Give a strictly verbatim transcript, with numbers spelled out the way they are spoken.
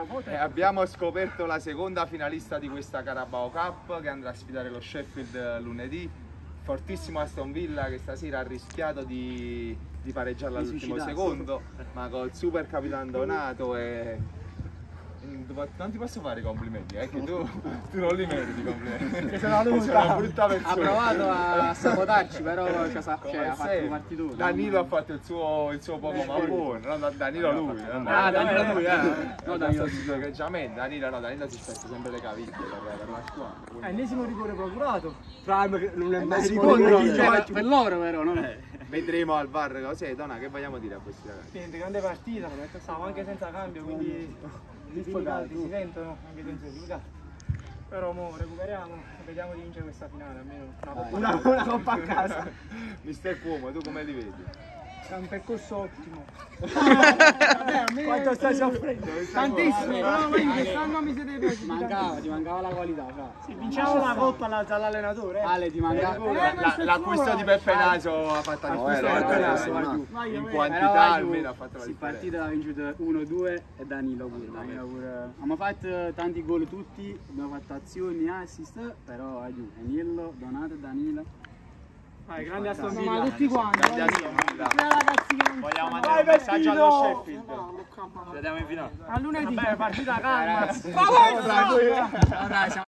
E abbiamo scoperto la seconda finalista di questa Carabao Cup che andrà a sfidare lo Sheffield lunedì. Fortissimo Aston Villa che stasera ha rischiato di, di pareggiarla all'ultimo secondo, ma col super capitano Donato e... Non ti posso fare i complimenti, eh, che tu, tu non li meriti i complimenti. Che sono una brutta persona. Ha provato a sabotarci, però cioè, cioè, ha fatto un partitone. Danilo ha fatto il suo, il suo poco ma buono, no, Danilo lui. Ah, Danilo lui, eh. No, Danilo si egreggiamente, Danilo no, Danilo si spezza sempre le caviglie per, per la squadra. È l'ennesimo rigore procurato. Prime non è mai rigore per loro però, no? Vedremo al V A R cos'è, Donna, che vogliamo dire a questi ragazzi? Niente, grande partita, stavo anche senza cambio, quindi difficati si sentono anche senza difficati. Però mo recuperiamo e vediamo di vincere questa finale, almeno una coppa, una, una coppa a casa. Mister Cuomo, tu come li vedi? È un percorso ottimo. Vabbè, quanto stai soffrendo? Tantissimo, però vedi quest'anno mi siete piaciuti. Mancava, ti mancava la qualità, fra. Se vinciamo la coppa dall'allenatore. Ale, ti mancava. Eh, L'acquisto di Peppe Naso ha fatto la differenza. In quantità almeno ha fatto la Si differenza. partita l'ha vinciuta uno due e Danilo pure. Danilo pure. Abbiamo fatto tanti gol tutti, abbiamo fatto azioni, assist, però aiuto. Danilo, Donato e Danilo. Vai, grande Aston Villa. Ma tutti quanti. Grande Aston Villa. Ragazzi che non vogliamo mandare un messaggio allo Sheffield. Ci vediamo in finale. A lunedì. Vabbè, partita calma. Ma